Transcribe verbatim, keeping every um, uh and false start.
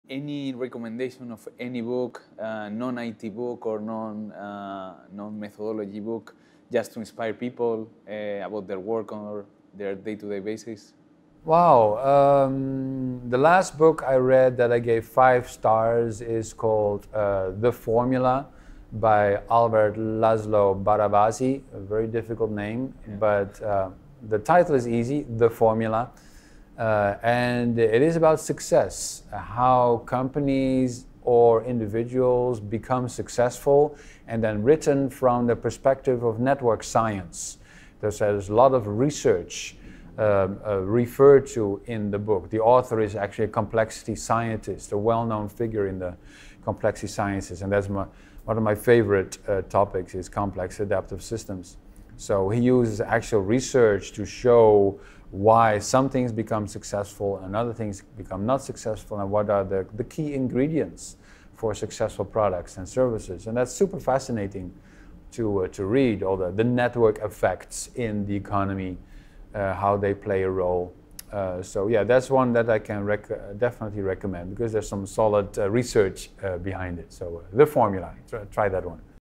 Any recommendation of any book, uh, non-I T book or non, uh, non-methodology book, just to inspire people uh, about their work or their day-to-day basis? Wow. Um, the last book I read that I gave five stars is called uh, The Formula by Albert Laszlo Barabasi, a very difficult name, yeah. but uh, the title is easy, The Formula. Uh, and it is about success, how companies or individuals become successful, and then written from the perspective of network science. There's, there's a lot of research uh, uh, referred to in the book. The author is actually a complexity scientist, a well-known figure in the complexity sciences, and that's my, one of my favorite uh, topics is complex adaptive systems. So he uses actual research to show why some things become successful and other things become not successful, and what are the, the key ingredients for successful products and services. And that's super fascinating to, uh, to read, all the, the network effects in the economy, uh, how they play a role. Uh, so yeah, that's one that I can rec definitely recommend, because there's some solid uh, research uh, behind it. So uh, The Formula, try, try that one.